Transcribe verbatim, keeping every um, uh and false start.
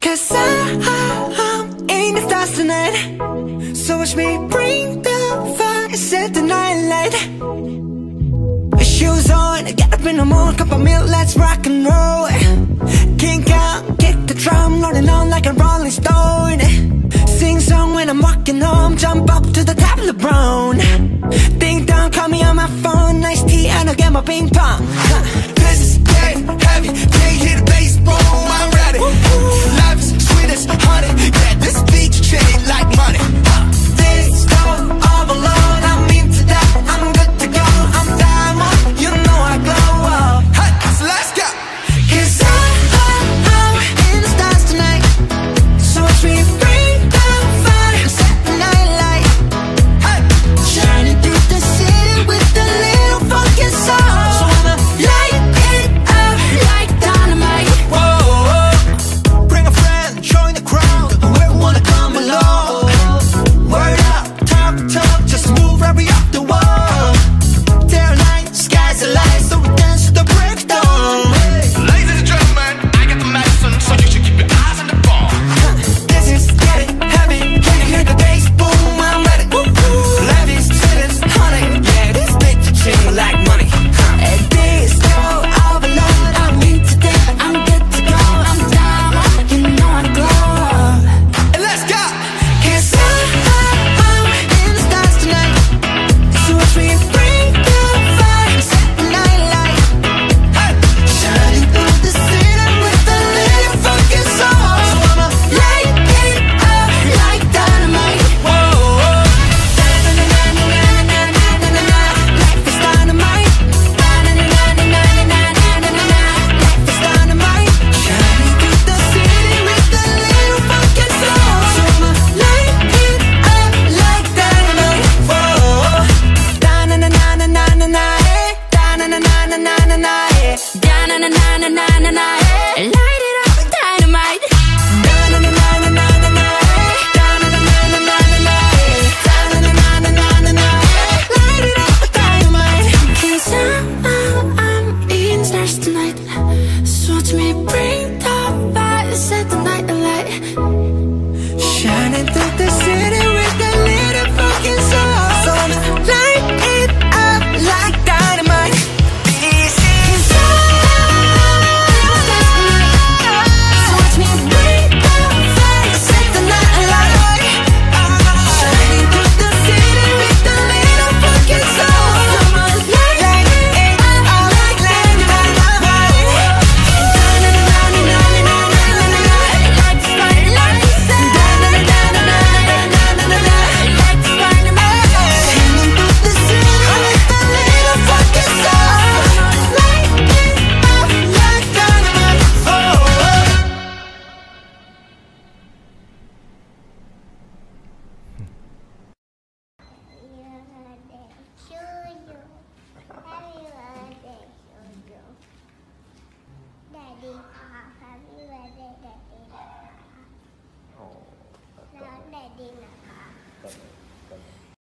Cause I'm in the stars tonight. So watch me bring the fire, set the night light. Shoes on, get up in the morning, cup of milk, let's rock and roll. Kink out, kick the drum, rolling on like a rolling stone. Sing song when I'm walking home, jump up to the top of the brown. Ding dong, call me on my phone, nice tea and I'll get my ping pong.